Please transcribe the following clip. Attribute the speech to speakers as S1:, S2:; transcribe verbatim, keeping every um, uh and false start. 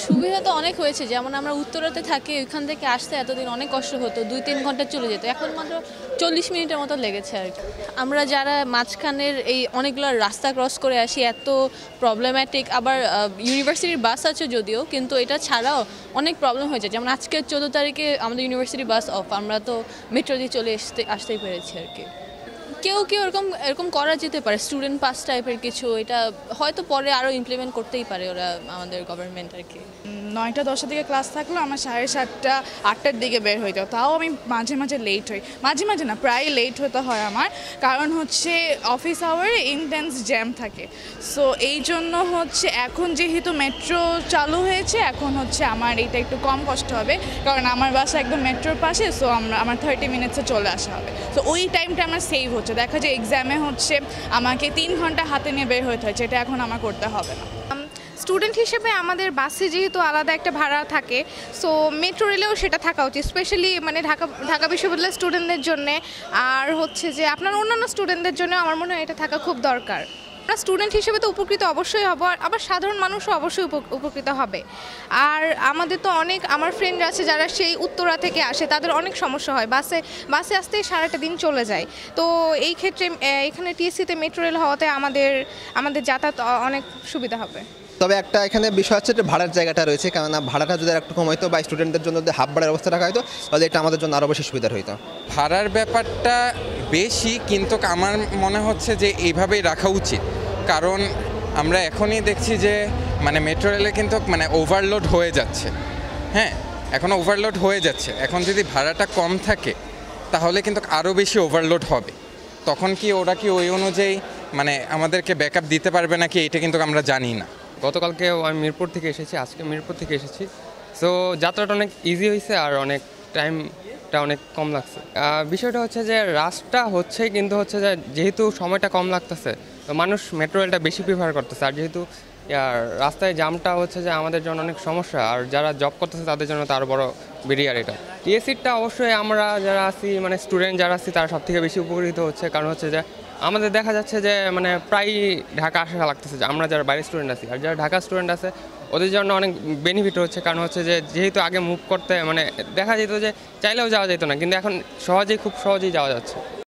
S1: সুবিধা তো অনেক হয়েছে, যেমন আমরা উত্তরাতে থাকি, ওইখান থেকে আসতে এতদিন অনেক কষ্ট হতো, দুই তিন ঘন্টা চলে যেত, এখন মাত্র চল্লিশ মিনিটের মতো লেগেছে আর কি। আমরা যারা মাঝখানের এই অনেকগুলো রাস্তা ক্রস করে আসি, এত প্রবলেম্যাটিক, আবার ইউনিভার্সিটির বাস আছে যদিও, কিন্তু এটা ছাড়াও অনেক প্রবলেম হয়েছে। যেমন আজকে চোদ্দো তারিখে আমাদের ইউনিভার্সিটি বাস অফ, আমরা তো মেট্রো দিয়ে চলে আসতে আসতেই পেরেছি আর কি। কেউ কেউ এরকম এরকম করা যেতে পারে, স্টুডেন্ট পাস টাইপের কিছু, এটা হয়তো পরে আরও ইমপ্লিমেন্ট করতেই পারে ওরা, আমাদের গভর্নমেন্ট আর কি।
S2: নয়টা দশটার দিকে ক্লাস থাকলেও আমার সাড়ে সাতটা আটটার দিকে বের হইতো, তাও আমি মাঝে মাঝে লেট হই, মাঝে মাঝে না প্রায় লেট হতে হয় আমার, কারণ হচ্ছে অফিস আওয়ারে ইন্টেন্স জ্যাম থাকে। সো এই জন্য হচ্ছে এখন যেহেতু মেট্রো চালু হয়েছে, এখন হচ্ছে আমার এটা একটু কম কষ্ট হবে, কারণ আমার বাসা একদম মেট্রোর পাশে। সো আমরা আমার থার্টি মিনিটসে চলে আসা হবে, সো ওই টাইমটা আমার সেভ হচ্ছে। দেখা যায় এক্সামে হচ্ছে আমাকে তিন ঘন্টা হাতে নিয়ে বের হতে হচ্ছে, এটা এখন আমার করতে হবে না।
S3: স্টুডেন্ট হিসেবে আমাদের বাসে যেহেতু আলাদা একটা ভাড়া থাকে, সো মেট্রো রেলেও সেটা থাকা উচিত, স্পেশালি মানে ঢাকা ঢাকা বিশ্ববিদ্যালয়ের স্টুডেন্টদের জন্য। আর হচ্ছে যে আপনার অন্যান্য স্টুডেন্টদের জন্য আমার মনে হয় এটা থাকা খুব দরকার। আমরা স্টুডেন্ট হিসেবে তো উপকৃত অবশ্যই হব, আর আবার সাধারণ মানুষও অবশ্যই উপকৃত হবে। আর আমাদের তো অনেক আমার ফ্রেন্ড আছে যারা সেই উত্তরা থেকে আসে, তাদের অনেক সমস্যা হয়, বাসে বাসে আসতেই সারাটা দিন চলে যায়। তো এই ক্ষেত্রে এখানে টিএসসিতে মেট্রো রেল হওয়াতে আমাদের আমাদের যাতায়াত অনেক সুবিধা হবে।
S4: তবে একটা এখানে বিষয় হচ্ছে যে ভাড়ার জায়গাটা রয়েছে, কেননা ভাড়াটা যদি একটু কম হইতো বা স্টুডেন্টদের জন্য যদি হাফ ভাড়ার ব্যবস্থা রাখা হতো, তাহলে এটা আমাদের জন্য আরও বেশি সুবিধার হইতো।
S5: ভাড়ার ব্যাপারটা বেশি, কিন্তু আমার মনে হচ্ছে যে এইভাবেই রাখা উচিত, কারণ আমরা এখনই দেখছি যে মানে মেট্রো রেলে কিন্তু মানে ওভারলোড হয়ে যাচ্ছে। হ্যাঁ, এখন ওভারলোড হয়ে যাচ্ছে, এখন যদি ভাড়াটা কম থাকে তাহলে কিন্তু আরও বেশি ওভারলোড হবে। তখন কি ওরা কি ওই অনুযায়ী মানে আমাদেরকে ব্যাকআপ দিতে পারবে নাকি, এটা কিন্তু আমরা জানি না।
S6: গতকালকে আমি মিরপুর থেকে এসেছি, আজকে মিরপুর থেকে এসেছি, সো যাত্রাটা অনেক ইজি হয়েছে আর অনেক টাইমটা অনেক কম লাগছে। বিষয়টা হচ্ছে যে রাস্তা হচ্ছে, কিন্তু হচ্ছে যে যেহেতু সময়টা কম লাগতেছে, তো মানুষ মেট্রো রেলটা বেশি প্রিফার করতেছে। আর যেহেতু রাস্তায় জামটা হচ্ছে যে আমাদের জন্য অনেক সমস্যা, আর যারা জব করতেছে তাদের জন্য তো আরও বড় বেরিয়ার এটা। টিএসসিটা অবশ্যই আমরা যারা আছি মানে স্টুডেন্ট যারা আছি তারা সব থেকে বেশি উপকৃত হচ্ছে, কারণ হচ্ছে যে আমাদের দেখা যাচ্ছে যে মানে প্রায় ঢাকা আসা লাগতেছে, আমরা যারা বাইরের স্টুডেন্ট আছি। আর যারা ঢাকা স্টুডেন্ট আছে ওদের জন্য অনেক বেনিফিট হচ্ছে, কারণ হচ্ছে যে যেহেতু আগে মুভ করতে মানে দেখা যেত যে চাইলেও যাওয়া যেত না, কিন্তু এখন সহজেই খুব সহজেই যাওয়া যাচ্ছে।